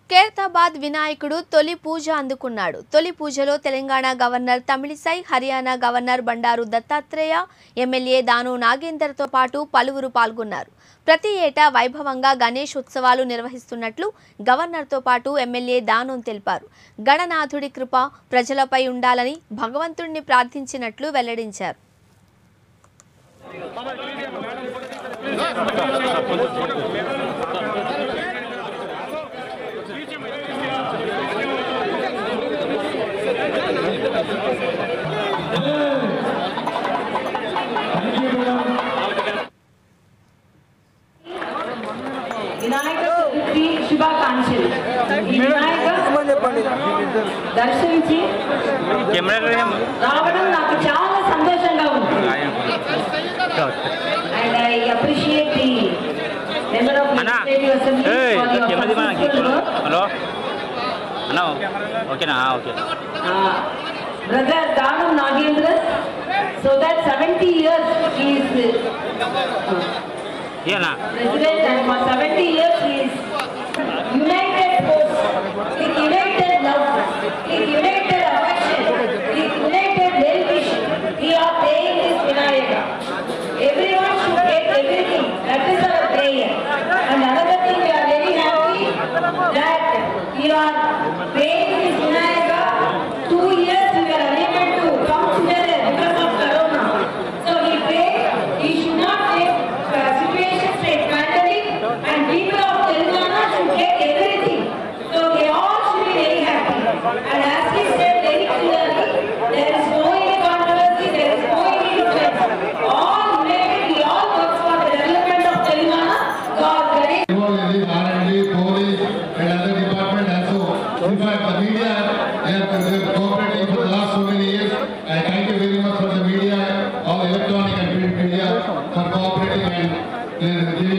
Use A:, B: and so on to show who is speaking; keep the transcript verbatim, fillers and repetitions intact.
A: ఖైరతాబాద్ వినాయకుడు తొలి పూజ అందుకున్నాడు. తొలి పూజలో Telangana governor Tamilisai, Haryana governor Bandaru Dattatreya, MLA Danu నాగేందర్తో పాటు పలువురు పాల్గొన్నారు. ప్రతి ఏటా వైభవంగా గణేష్ ఉత్సవాలు నిర్వహిస్తున్నట్లు గవర్నర్తో పాటు ఎమ్మెల్యే దాను తెలిపారు. గణనాథుడి కృప ప్రజలపై ఉండాలని భగవంతుడిని ప్రార్థించినట్లు వెల్లడించారు.
B: వినాయక చతుర్థి శుభాకాంక్షలు. వినాయక దర్శించి రావడం నాకు చాలా సంతోషంగా ఉంది. And I appreciate the member of legislative assembly for your hello
C: అన్నా ఓకేనా okay
B: brother Danu Nagendra so that seventy years he is
C: yeah
B: president and for seventy years he is united force, with united love, with united affection, with united well-wish. We are praying this Vinayaka. Everyone should get everything. That is our prayer. And another thing, we are very happy that we are praying this Vinayaka. Two years we were unable to come together because of Corona. So we pray we should not take uh, situations like pandemic, and people of Telangana should get everything. So they all should be very happy. And as we said very clearly, there is no any controversy, there is no any difference. All united, we all work for the development of Telangana. God bless.
D: R and D, police, and other department also. In fact, the media they have been cooperating for the last so many years. I thank you very much for the media, all electronic and print media, for cooperating and uh, giving